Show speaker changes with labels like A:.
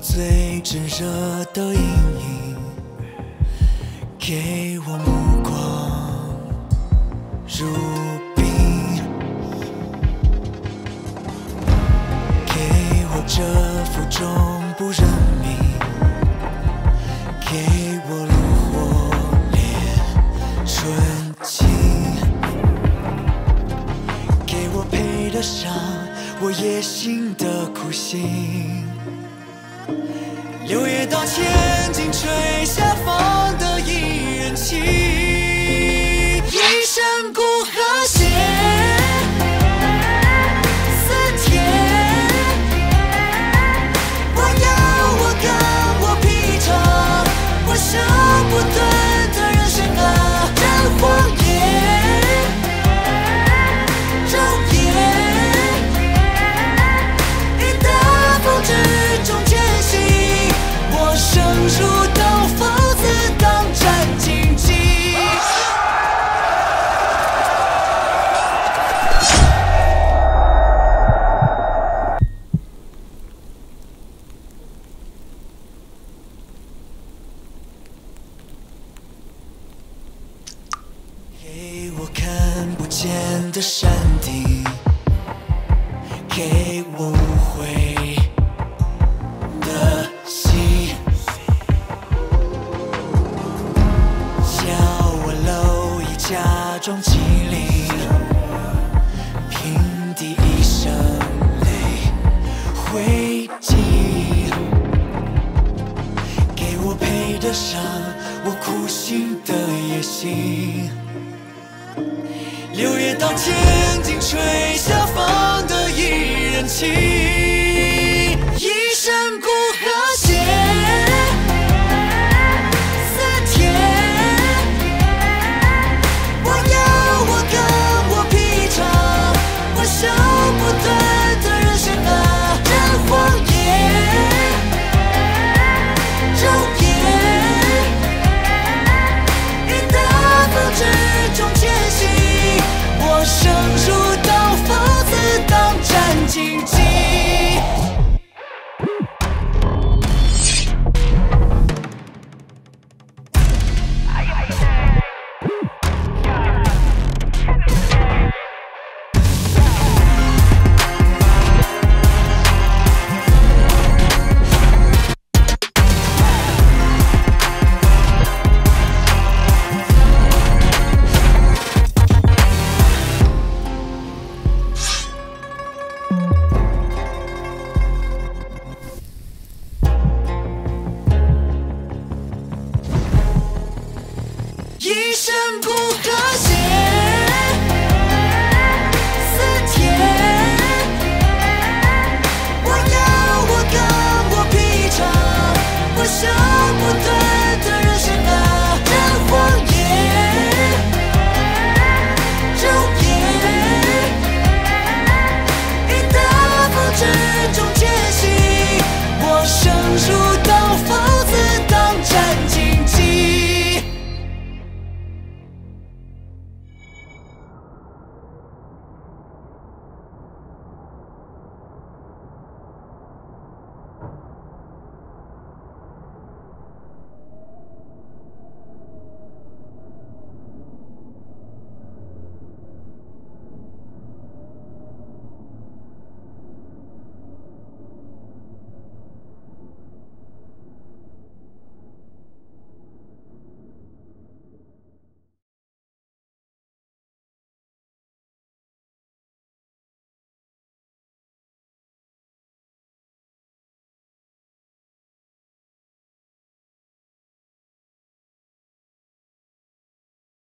A: 最炙热的阴影，给我目光如冰，给我这负重不认命，给我炉火烈纯情，给我配得上我野心的苦心。 六月到千金吹下风的一人情，一生孤和谐，似天。我要我敢我披长，我手不断的人生啊，战荒野，昼夜，一大风之中前行。 深入刀锋，自当战兢兢。给我看不见的山顶，给我无悔的心。 假装机灵，平地一声泪灰烬，给我配得上我苦心的野心。六月到千金吹响。